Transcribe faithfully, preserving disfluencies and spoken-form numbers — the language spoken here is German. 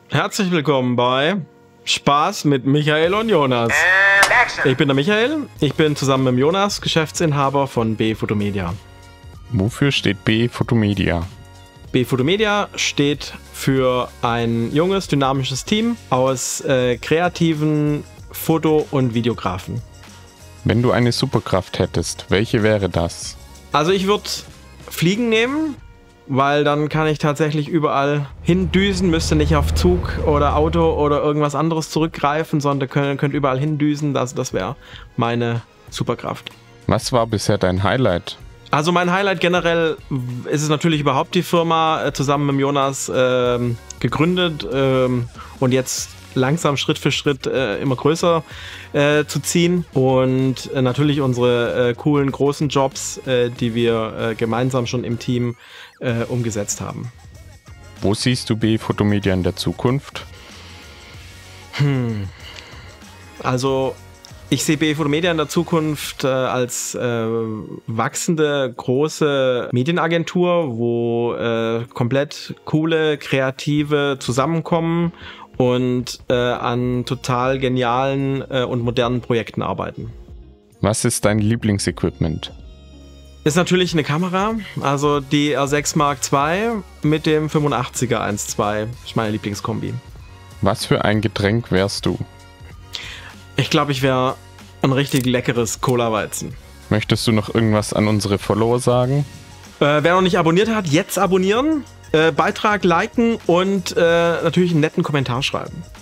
Herzlich willkommen bei Spaß mit Michael und Jonas. Ich bin der Michael, ich bin zusammen mit Jonas Geschäftsinhaber von B Photomedia. Wofür steht B Photomedia? B Photomedia steht für ein junges, dynamisches Team aus äh, kreativen Foto- und Videografen. Wenn du eine Superkraft hättest, welche wäre das? Also ich würde Fliegen nehmen, weil dann kann ich tatsächlich überall hindüsen, müsste nicht auf Zug oder Auto oder irgendwas anderes zurückgreifen, sondern könnt, könnt überall hindüsen. Das, das wäre meine Superkraft. Was war bisher dein Highlight? Also mein Highlight generell ist es natürlich überhaupt die Firma äh, zusammen mit Jonas äh, gegründet äh, und jetzt langsam Schritt für Schritt äh, immer größer äh, zu ziehen und äh, natürlich unsere äh, coolen großen Jobs, äh, die wir äh, gemeinsam schon im Team äh, umgesetzt haben. Wo siehst du B Photomedia in der Zukunft? Hm. Also ich sehe B Photomedia in der Zukunft äh, als äh, wachsende, große Medienagentur, wo äh, komplett coole, kreative zusammenkommen und äh, an total genialen äh, und modernen Projekten arbeiten. Was ist dein Lieblingsequipment? Ist natürlich eine Kamera, also die R sechs Mark zwei mit dem fünfundachtziger eins Komma zwei, ist meine Lieblingskombi. Was für ein Getränk wärst du? Ich glaube, ich wäre ein richtig leckeres Cola-Weizen. Möchtest du noch irgendwas an unsere Follower sagen? Äh, wer noch nicht abonniert hat, jetzt abonnieren, äh, Beitrag liken und äh, natürlich einen netten Kommentar schreiben.